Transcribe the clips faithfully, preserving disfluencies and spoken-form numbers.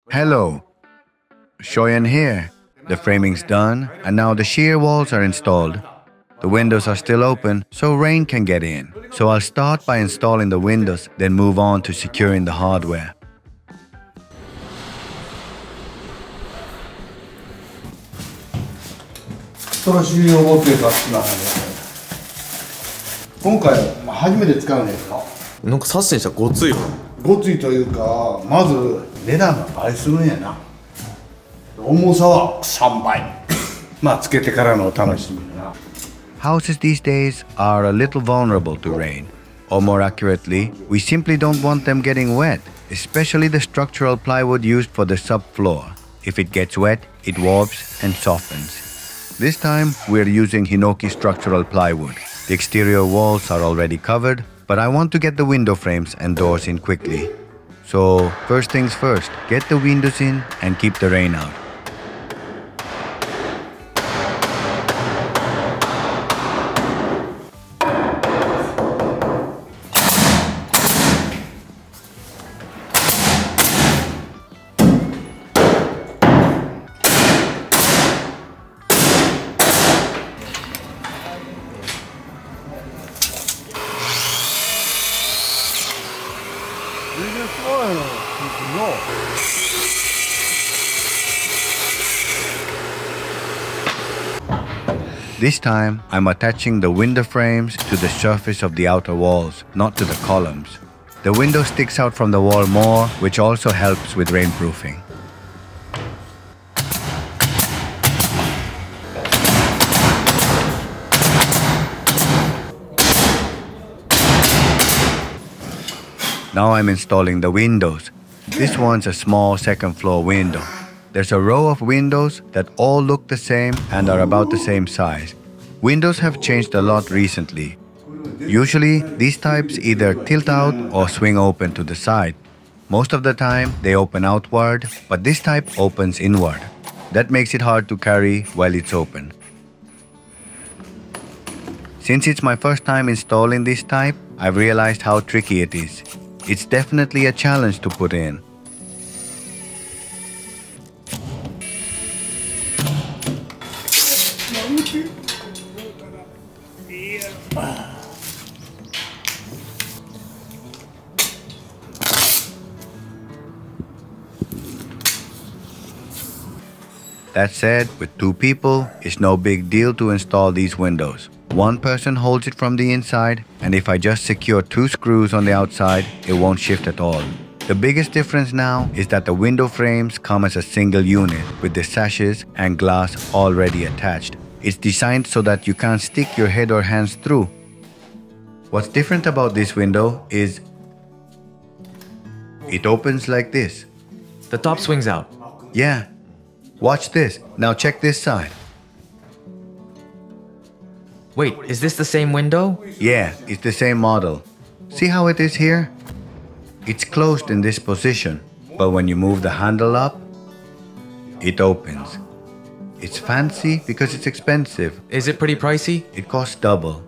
Hello, Shoyan here. The framing's done and now the shear walls are installed. The windows are still open so rain can get in. So I'll start by installing the windows, then move on to securing the hardware. Likeサッシにしたらごついわ。 ごついというか、まず値段が倍するんやな。重さはさんばい。まあつけてからのお楽しみだな。 Houses these days are a little vulnerable to rain. Or more accurately, we simply don't want them getting wet, especially the structural plywood used for the subfloor. If it gets wet, it warps and softens. This time, we're using Hinoki structural plywood. The exterior walls are already covered, but I want to get the window frames and doors in quickly. So, first things first, get the windows in and keep the rain out. This time, I'm attaching the window frames to the surface of the outer walls, not to the columns. The window sticks out from the wall more, which also helps with rainproofing. Now I'm installing the windows. This one's a small second floor window. There's a row of windows that all look the same and are about the same size. Windows have changed a lot recently. Usually, these types either tilt out or swing open to the side. Most of the time, they open outward, but this type opens inward. That makes it hard to carry while it's open. Since it's my first time installing this type, I've realized how tricky it is. It's definitely a challenge to put in. That said, with two people, it's no big deal to install these windows. One person holds it from the inside, and if I just secure two screws on the outside, it won't shift at all. The biggest difference now is that the window frames come as a single unit with the sashes and glass already attached. It's designed so that you can't stick your head or hands through. What's different about this window is it opens like this. The top swings out. Yeah. Watch this. Now check this side. Wait, is this the same window? Yeah, it's the same model. See how it is here? It's closed in this position, but when you move the handle up, it opens. It's fancy because it's expensive. Is it pretty pricey? It costs double.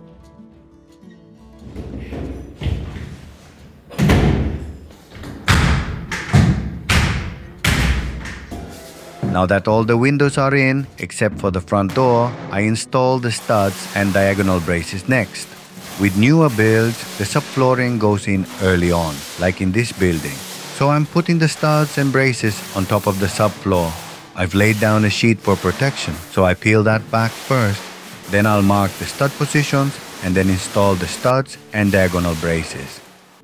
Now that all the windows are in, except for the front door, I install the studs and diagonal braces next. With newer builds, the subflooring goes in early on, like in this building. So I'm putting the studs and braces on top of the subfloor. I've laid down a sheet for protection, so I peel that back first. Then I'll mark the stud positions and then install the studs and diagonal braces.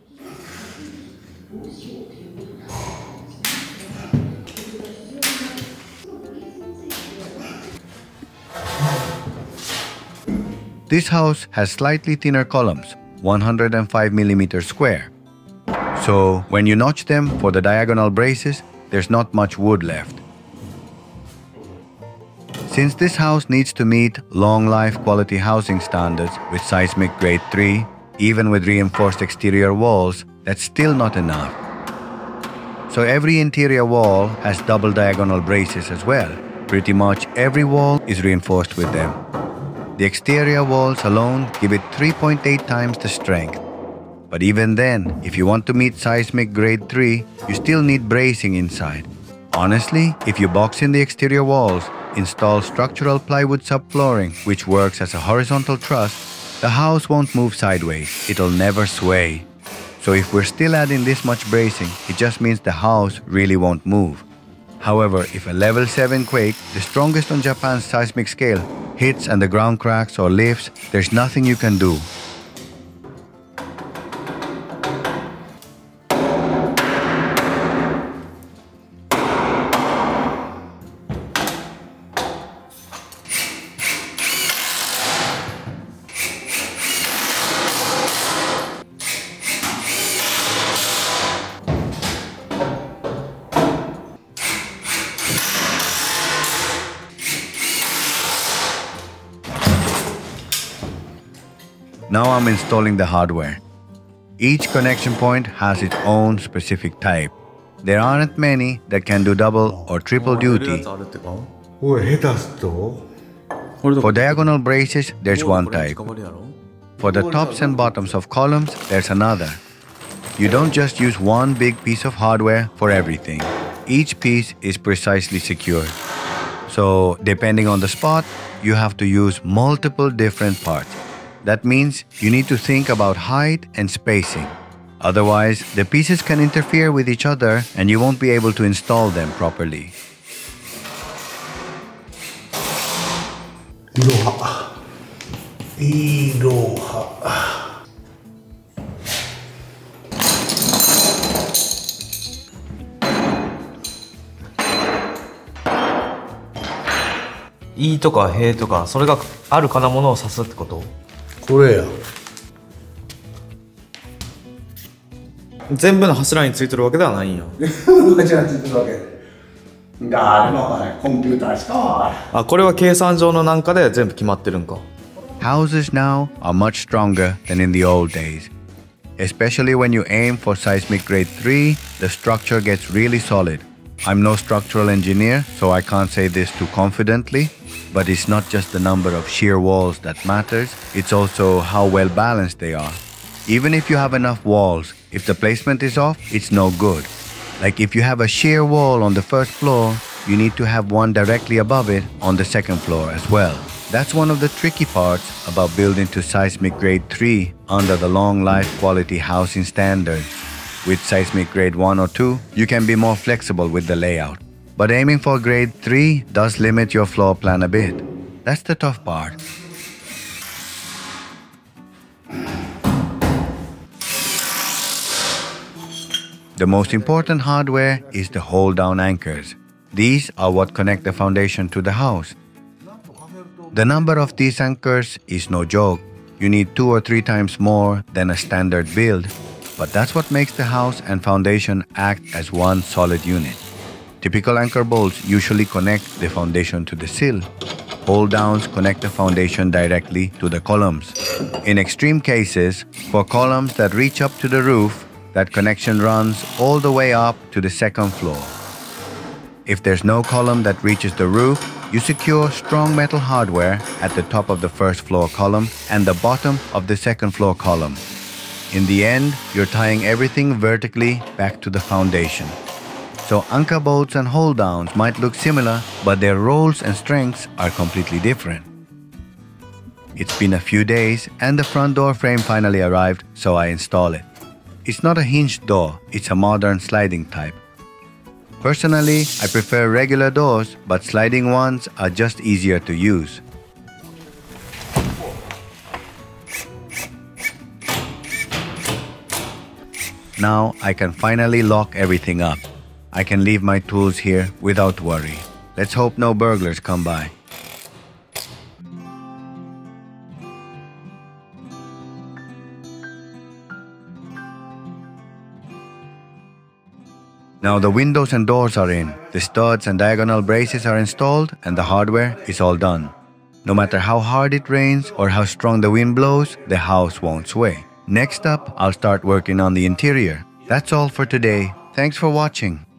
This house has slightly thinner columns, one hundred five millimeters square. So when you notch them for the diagonal braces, there's not much wood left. Since this house needs to meet long life quality housing standards with seismic grade three, even with reinforced exterior walls, that's still not enough. So every interior wall has double diagonal braces as well. Pretty much every wall is reinforced with them. The exterior walls alone give it three point eight times the strength. But even then, if you want to meet seismic grade three, you still need bracing inside. Honestly, if you box in the exterior walls, install structural plywood subflooring, which works as a horizontal truss, the house won't move sideways. It'll never sway. So if we're still adding this much bracing, it just means the house really won't move. However, if a level seven quake, the strongest on Japan's seismic scale, hits and the ground cracks or lifts, there's nothing you can do. Now I'm installing the hardware. Each connection point has its own specific type. There aren't many that can do double or triple duty. For diagonal braces, there's one type. For the tops and bottoms of columns, there's another. You don't just use one big piece of hardware for everything. Each piece is precisely secured. So, depending on the spot, you have to use multiple different parts. That means you need to think about height and spacing. Otherwise, the pieces can interfere with each other and you won't be able to install them properly. Iroha. Iroha. いとかへとかそれがあるかなものを指すってこと？ これや。 全部の柱についてるわけではないんよ。 柱についてるわけ。誰もね、コンピューターしか。 あ、これは計算上のなんかで全部決まってるんか。 Houses now are much stronger than in the old days. Especially when you aim for seismic grade three, the structure gets really solid. I'm no structural engineer, so I can't say this too confidently, but it's not just the number of shear walls that matters, it's also how well balanced they are. Even if you have enough walls, if the placement is off, it's no good. Like if you have a shear wall on the first floor, you need to have one directly above it on the second floor as well. That's one of the tricky parts about building to seismic grade three under the long life quality housing standards. With seismic grade one or two, you can be more flexible with the layout. But aiming for grade three does limit your floor plan a bit. That's the tough part. The most important hardware is the hold-down anchors. These are what connect the foundation to the house. The number of these anchors is no joke. You need two or three times more than a standard build. But that's what makes the house and foundation act as one solid unit. Typical anchor bolts usually connect the foundation to the sill. Hold-downs connect the foundation directly to the columns. In extreme cases, for columns that reach up to the roof, that connection runs all the way up to the second floor. If there's no column that reaches the roof, you secure strong metal hardware at the top of the first floor column and the bottom of the second floor column. In the end, you're tying everything vertically back to the foundation. So anchor bolts and hold-downs might look similar, but their roles and strengths are completely different. It's been a few days and the front door frame finally arrived, so I install it. It's not a hinged door, it's a modern sliding type. Personally, I prefer regular doors, but sliding ones are just easier to use. Now I can finally lock everything up. I can leave my tools here without worry. Let's hope no burglars come by. Now the windows and doors are in, the studs and diagonal braces are installed, and the hardware is all done. No matter how hard it rains or how strong the wind blows, the house won't sway. Next up, I'll start working on the interior. That's all for today. Thanks for watching.